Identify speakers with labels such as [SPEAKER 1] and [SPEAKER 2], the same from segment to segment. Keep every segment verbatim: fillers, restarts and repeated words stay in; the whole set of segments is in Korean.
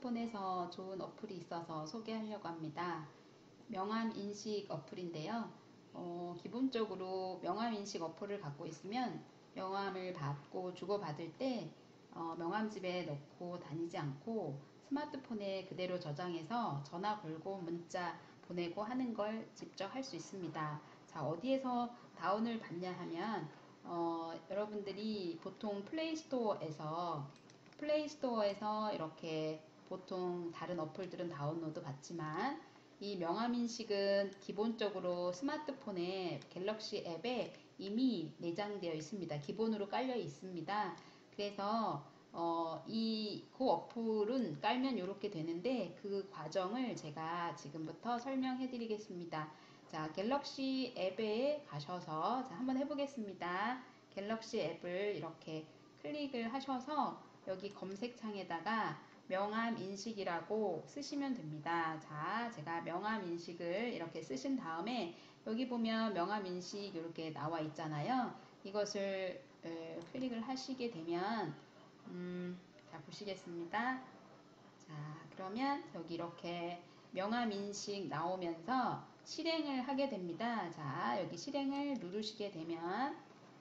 [SPEAKER 1] 스마트폰에서 좋은 어플이 있어서 소개하려고 합니다. 명함 인식 어플인데요. 어, 기본적으로 명함 인식 어플을 갖고 있으면 명함을 받고 주고받을 때 어, 명함집에 넣고 다니지 않고 스마트폰에 그대로 저장해서 전화 걸고 문자 보내고 하는 걸 직접 할 수 있습니다. 자, 어디에서 다운을 받냐 하면 어, 여러분들이 보통 플레이스토어에서 플레이스토어에서 이렇게 보통 다른 어플들은 다운로드 받지만 이 명함인식은 기본적으로 스마트폰에 갤럭시 앱에 이미 내장되어 있습니다. 기본으로 깔려 있습니다. 그래서 어, 이, 그 어플은 깔면 이렇게 되는데 그 과정을 제가 지금부터 설명해 드리겠습니다. 자, 갤럭시 앱에 가셔서 자, 한번 해보겠습니다. 갤럭시 앱을 이렇게 클릭을 하셔서 여기 검색창에다가 명함 인식이라고 쓰시면 됩니다. 자, 제가 명함 인식을 이렇게 쓰신 다음에 여기 보면 명함 인식 이렇게 나와 있잖아요. 이것을 에, 클릭을 하시게 되면 음, 자, 보시겠습니다. 자, 그러면 여기 이렇게 명함 인식 나오면서 실행을 하게 됩니다. 자, 여기 실행을 누르시게 되면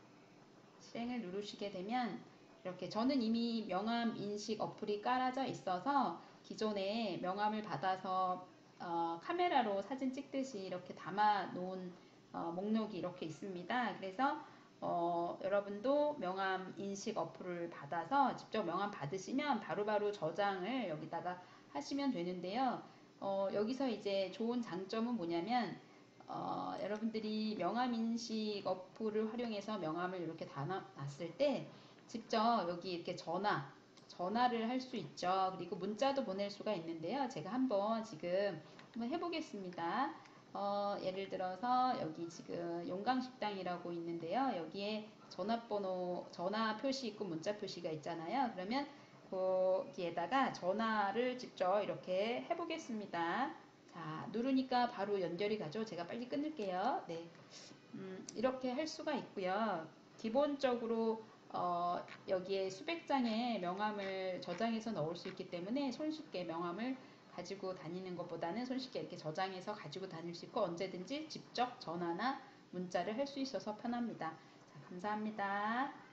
[SPEAKER 1] 실행을 누르시게 되면 이렇게 저는 이미 명함 인식 어플이 깔아져 있어서 기존에 명함을 받아서 어, 카메라로 사진 찍듯이 이렇게 담아 놓은 어, 목록이 이렇게 있습니다. 그래서 어, 여러분도 명함 인식 어플을 받아서 직접 명함 받으시면 바로바로 저장을 여기다가 하시면 되는데요. 어, 여기서 이제 좋은 장점은 뭐냐면 어, 여러분들이 명함 인식 어플을 활용해서 명함을 이렇게 달아놨을 때 직접 여기 이렇게 전화, 전화를 할 수 있죠. 그리고 문자도 보낼 수가 있는데요. 제가 한번 지금 한번 해보겠습니다. 어, 예를 들어서 여기 지금 용강식당이라고 있는데요. 여기에 전화번호, 전화 표시 있고 문자 표시가 있잖아요. 그러면 거기에다가 전화를 직접 이렇게 해보겠습니다. 자, 누르니까 바로 연결이 가죠. 제가 빨리 끊을게요. 네. 음, 이렇게 할 수가 있고요. 기본적으로 어, 여기에 수백 장의 명함을 저장해서 넣을 수 있기 때문에 손쉽게 명함을 가지고 다니는 것보다는 손쉽게 이렇게 저장해서 가지고 다닐 수 있고 언제든지 직접 전화나 문자를 할 수 있어서 편합니다. 자, 감사합니다.